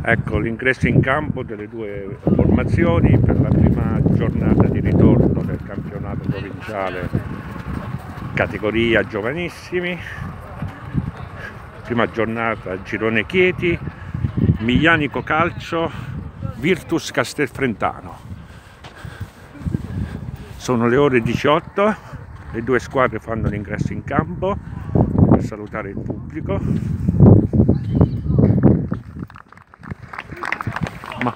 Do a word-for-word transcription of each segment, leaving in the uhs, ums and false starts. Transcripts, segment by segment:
Ecco l'ingresso in campo delle due formazioni per la prima giornata di ritorno del campionato provinciale categoria giovanissimi. Prima giornata Girone Chieti, Miglianico Calcio, Virtus Castelfrentano. Sono le ore diciotto, le due squadre fanno l'ingresso in campo per salutare il pubblico. Ma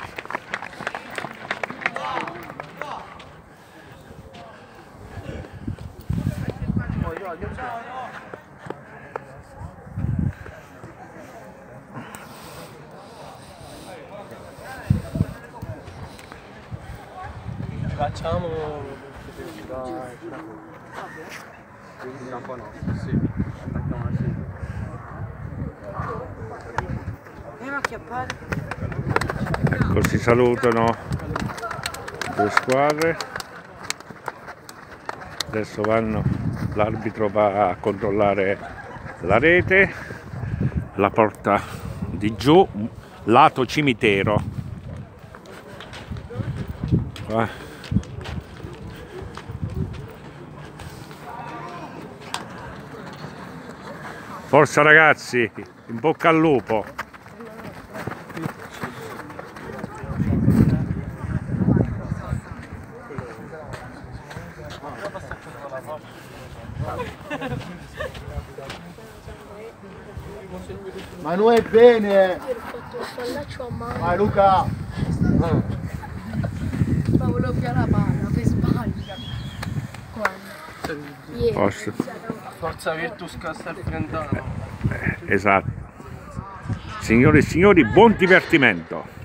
facciamo il campo nostro, sì. ecco, si salutano le squadre. Adesso vanno, l'arbitro va a controllare la rete, la porta di giù, lato cimitero. Qua. Forza ragazzi, in bocca al lupo. Ma non è bene! Vai Luca! Ma volevo piare la palla, per sbaglio. Quando? Posso? Forza Virtus Castelfrentano. Esatto. Signore e signori, buon divertimento!